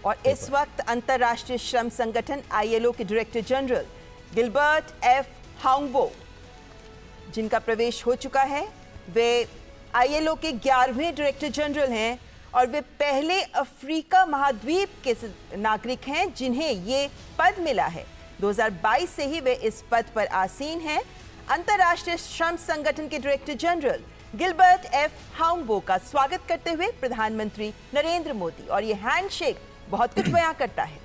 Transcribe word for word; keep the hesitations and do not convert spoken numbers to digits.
और इस वक्त अंतर्राष्ट्रीय श्रम संगठन आईएलओ के director general Gilbert F Houngbo, जिनका प्रवेश हो चुका है, वे आईएलओ के ग्यारहवें डायरेक्टर जनरल हैं और वे पहले अफ्रीका महाद्वीप के नागरिक हैं जिन्हें ये पद मिला है। दो हज़ार बाईस से ही वे इस पद पर आसीन हैं। अंतर्राष्ट्रीय श्रम संगठन के director general Gilbert F Houngbo का स्वागत करते हुए प्रधानमंत्री नरेंद्र मोदी, और ये हैंडशेक बहुत कुछ बयां करता है।